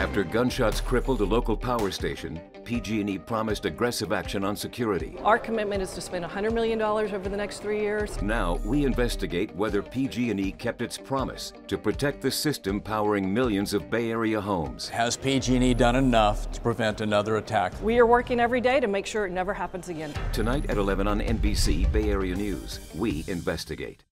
After gunshots crippled a local power station, PG&E promised aggressive action on security. Our commitment is to spend $100 million over the next 3 years. Now we investigate whether PG&E kept its promise to protect the system powering millions of Bay Area homes. Has PG&E done enough to prevent another attack? We are working every day to make sure it never happens again. Tonight at 11 on NBC Bay Area News, we investigate.